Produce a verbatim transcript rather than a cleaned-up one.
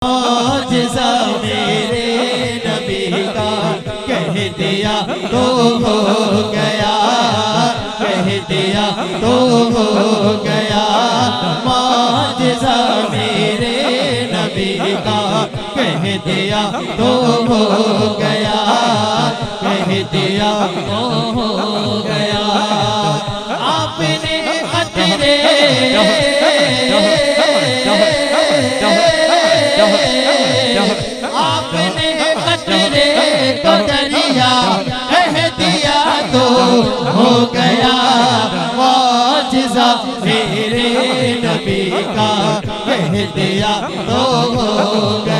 मौजिज़ा मेरे नबी का कह दिया तो हो गया, कह दिया तो हो गया। मौजिज़ा मेरे नबी का कह दिया तो हो गया, कह दिया तो हो गया। आपने खतरे आपने खतरे को दरिया कह दिया तो हो गया। मौजिज़ा मेरे नबी का कह दिया तो हो गया।